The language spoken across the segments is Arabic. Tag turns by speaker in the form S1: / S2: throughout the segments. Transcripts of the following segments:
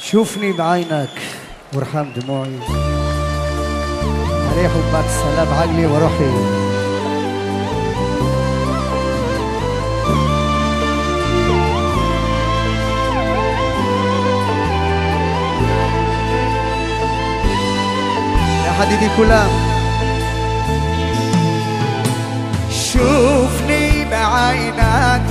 S1: شوفني بعينك وارحم دموعي، عليه حبك سلام عقلي وروحي. يا حبيبي كلام شوفني بعينك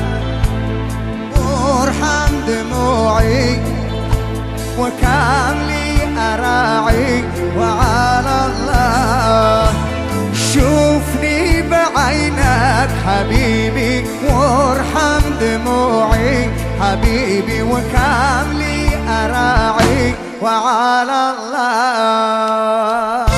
S1: وارحم دموعي، وكان لي أراعي وعلى الله. شوفني بعينك حبيبي وارحم دموعي حبيبي، وكان لي أراعي وعلى الله.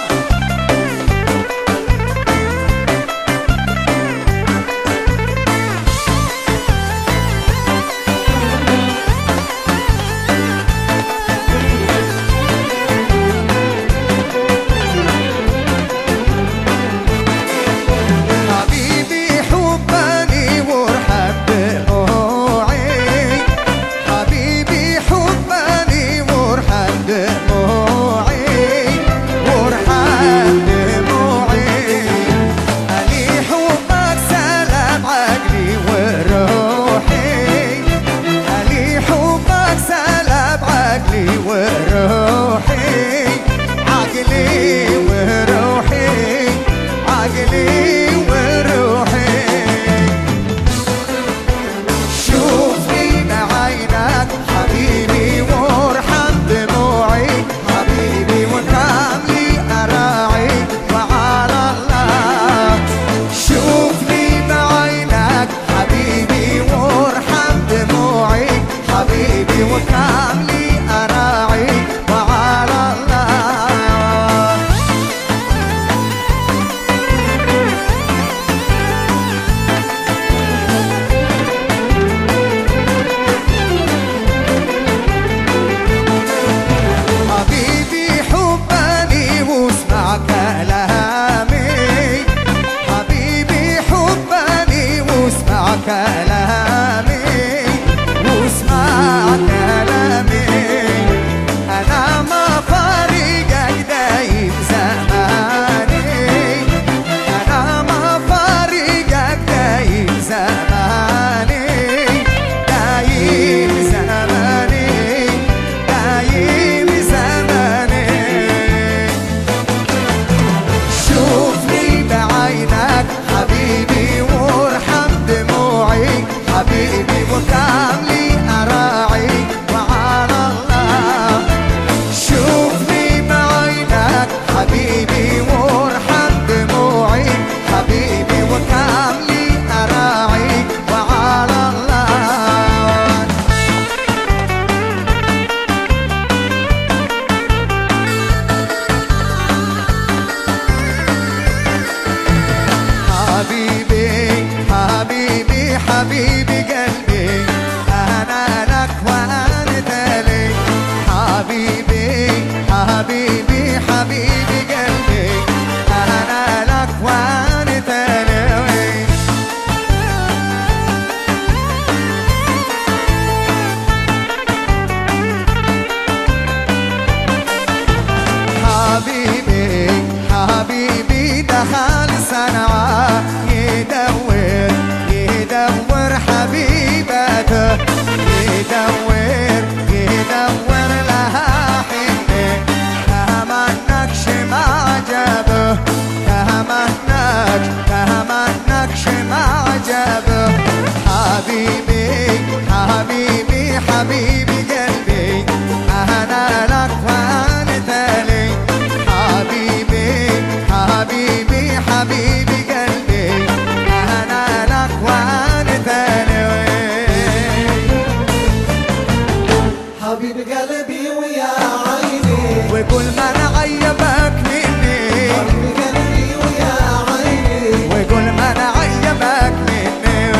S1: حبيبي قلبي أنا لك وأنت لي، حبيبي حبيبي حبيبي قلبي أنا لك وأنت لي. حبيبي حبيبي دخل صنعاء يدور حبيبته، يدور لها حنة، تهمنكش ما عجبه، تهمنكش ما عجبه. حبيبي حبيبي حبيبي قلبي أنا لك وأنت لي، حبيبي حبيبي حبيبي قلبي أنا لك وأنت لي.
S2: حبيب قلبي ويا عيني
S1: وكل ما أنا عيبك مني،
S2: حبيب قلبي ويا عيني
S1: وكل ما أنا عيبك مني.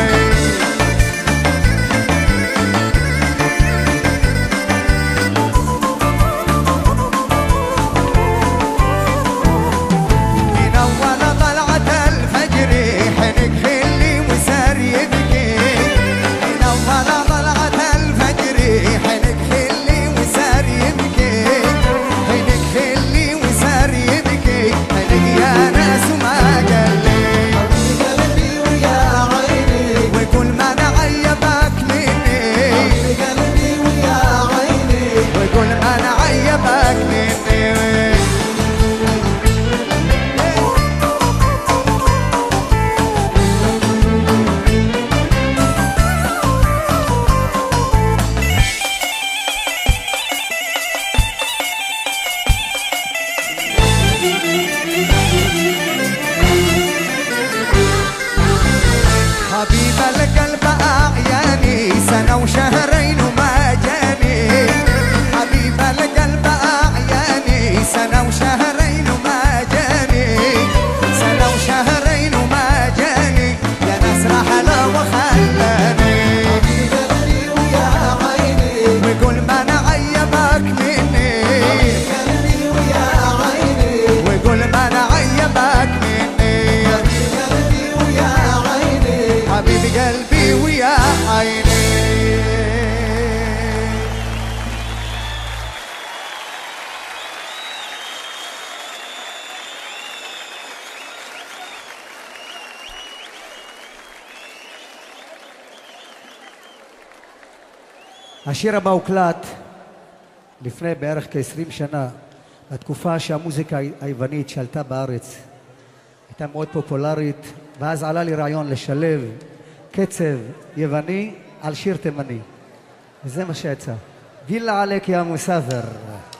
S1: من أول طلعة الفجر حنك خلي وسار يبكي، من أول طلعة الفجر حنك خلي وسار عيني. השיר הבא הוקלט לפני בערך כ-20 שנה, בתקופה שהמוזיקה היוונית שעלתה בארץ הייתה מאוד פופולרית, ואז עלה לי רעיון לשלב קצב יווני על שיר תימני, וזה מה שיצא. גילה עליק יא מוסאפר.